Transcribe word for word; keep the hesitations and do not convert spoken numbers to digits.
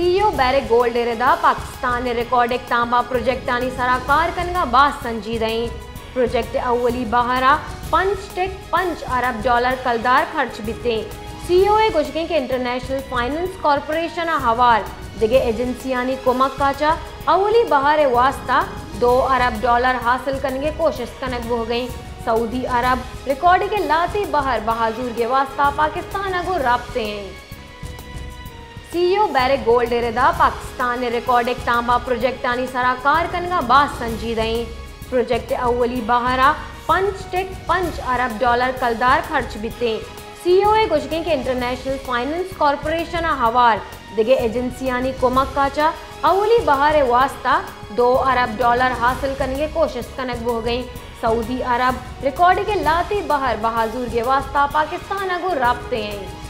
CEO Barrick Gold इरदा पाकिस्तान रिकॉर्ड तांबा project आनी सराकार कनगा बास संजीदई प्रोजेक्ट अव्वली बहारा पंच टेक पंच अरब डॉलर कलदार खर्च बिते सीईओ ए गुजगे के इंटरनेशनल फाइनेंस कॉर्पोरेशन हवाल दिगे एजेंसियानी कोमक काचा अव्वली बहारे वास्ता दो अरब डॉलर हासिल करने की कोशिश कनक हो गई। सऊदी अरब रिकॉर्ड के लाती बहर बहादुर के वास्ता पाकिस्तान अगो राब्ते हैं। सीईओ बैरक गोल्ड इरदा पाकिस्तान रिकॉर्ड तांबा प्रोजेक्ट आनी सराकार कनगा बास संजीदई प्रोजेक्ट अव्वली बहारा पंच टेक पंच अरब डॉलर कलदार खर्च बिते सीईओ ए गुजगे के इंटरनेशनल फाइनेंस कॉर्पोरेशन हवाल दिगे एजेंसियानी कोमक काचा अव्वली बहारे वास्ता दो अरब डॉलर हासिल करने की कोशिश कनक हो गई। सऊदी अरब रिकॉर्ड के लाती बहर बहादुर के वास्ता पाकिस्तान अगो राब्ते हैं।